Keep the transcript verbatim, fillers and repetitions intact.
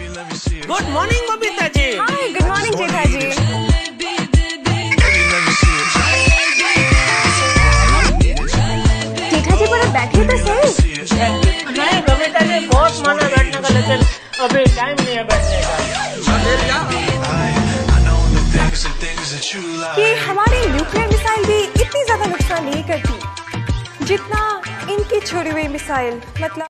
Good morning Babita ji. Hi, good morning Jetha ji. Jetha ji पर बैठे तो सही। नहीं बबीता जी, बहुत मन है बैठने का, लेकिन अभी टाइम नहीं है बैठने का। ये हमारी न्यूक्लियर मिसाइल भी इतनी ज्यादा नुकसान नहीं करती जितना इनकी छोड़ी हुई मिसाइल, मतलब